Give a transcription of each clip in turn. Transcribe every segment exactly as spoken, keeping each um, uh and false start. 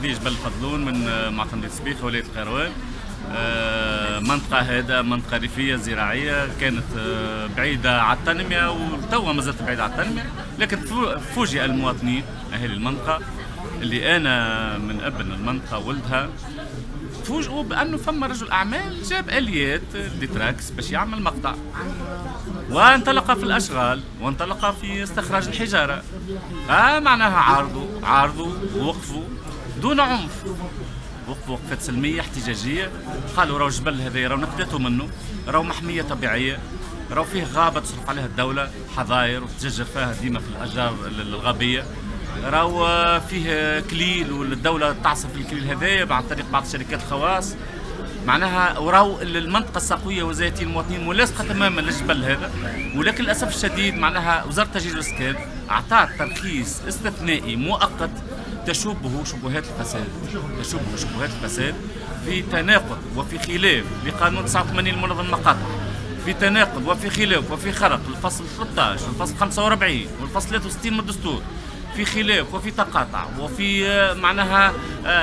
تحية جبل الفضلون من معتمدية سبيخة ولاية القيروان. منطقة هذا منطقة ريفية زراعية كانت بعيدة على التنمية وتوا ما زالت بعيدة على التنمية، لكن فوجئ المواطنين أهل المنطقة اللي أنا من ابن المنطقة ولدها فوجئوا بأنه فما رجل أعمال جاب آليات ديتراكس باش يعمل مقطع، وانطلق في الأشغال وانطلق في استخراج الحجارة. آه معناها عارضوا عارضوا ووقفوا دون عنف، وقفوا وقفات سلمية احتجاجية، قالوا راهو الجبل هذا راهو نقداتوا منه، راهو محمية طبيعية، راهو فيه غابة تصرف عليها الدولة حظاير وتتججر فيها ديما في الأشجار الغابية، راهو فيه كليل والدولة تعصف الكليل هذايا عن طريق بعض الشركات الخواص. معناها وراو المنطقة الساقوية وزيتي المواطنين ملاصقة تماما للجبل هذا، ولكن للأسف الشديد معناها وزارة التجهيز والإسكان أعطت ترخيص استثنائي مؤقت تشوبه شبهات الفساد، تشوبه شبهات الفساد في تناقض وفي خلاف لقانون تسعة وثمانين المنظم المقاطع، في تناقض وفي خلاف وفي خرق الفصل ثلاثة عشر والفصل خمسة وأربعين والفصل ثلاثة وستين من الدستور، في خلاف وفي تقاطع وفي معناها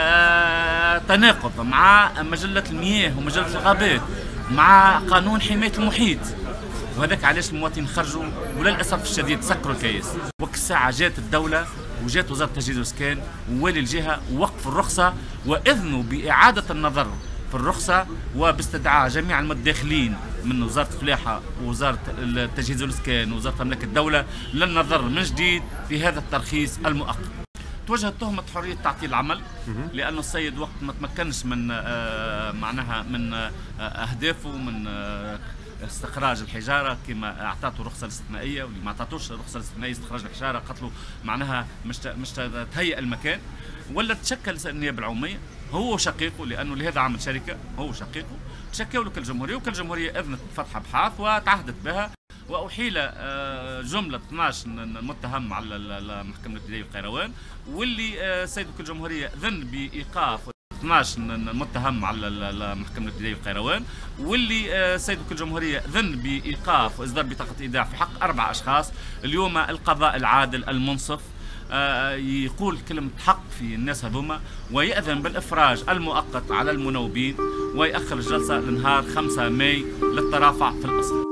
تناقض مع مجلة المياه ومجلة الغابات مع قانون حماية المحيط، وهذاك علاش المواطنين خرجوا وللاسف الشديد سكروا الكيس. وك الساعه جات الدوله وجات وزاره التجهيز والاسكان ووالي الجهه ووقف الرخصه واذنوا باعاده النظر في الرخصه وباستدعاء جميع المتداخلين من وزاره الفلاحه ووزاره التجهيز والاسكان ووزاره املاك الدوله للنظر من جديد في هذا الترخيص المؤقت. توجهت تهمه حريه تعطيل العمل لانه السيد وقت ما تمكنش من معناها من اهدافه من استخراج الحجاره كما اعطاته الرخصه الاستثنائيه، واللي ما اعطاتوش الرخصه الاستثنائيه استخراج الحجاره قتلوا معناها مش مش تهيئ المكان، ولا تشكل النيابه العموميه هو وشقيقه لانه لهذا عمل شركه هو وشقيقه، تشكوا له كالجمهوريه وكالجمهوريه اذنت بفتح ابحاث وتعهدت بها واحيل جمله اثناعش المتهم على المحكمه الابتدائيه القيروان، واللي السيد وكيل الجمهوريه ذن بايقاف اثناعش المتهم على المحكمة الابتدائية القيروان، واللي السيد وكيل الجمهورية ذن بإيقاف وإصدار بطاقة إيداع في حق أربع أشخاص. اليوم القضاء العادل المنصف يقول كلمة حق في الناس هذوما ويأذن بالإفراج المؤقت على المنوبين ويأخر الجلسة لنهار خمسة ماي للترافع في الأصل.